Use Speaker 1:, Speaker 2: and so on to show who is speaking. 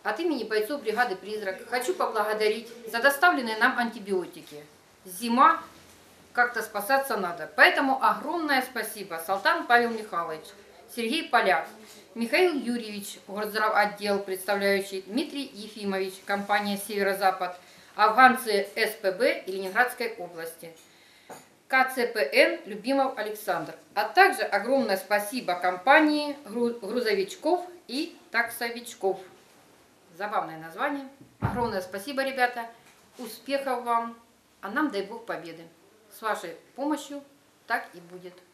Speaker 1: От имени бойцов бригады «Призрак» хочу поблагодарить за доставленные нам антибиотики. Зима, как-то спасаться надо. Поэтому огромное спасибо Салтан Павел Михайлович, Сергей Поляк, Михаил Юрьевич, горздрав-отдел, представляющий Дмитрий Ефимович, компания «Северо-Запад», афганцы СПБ и Ленинградской области, КЦПН Любимов Александр. А также огромное спасибо компании грузовичков и таксовичков. Забавное название. Огромное спасибо, ребята. Успехов вам. А нам дай Бог победы. С вашей помощью так и будет.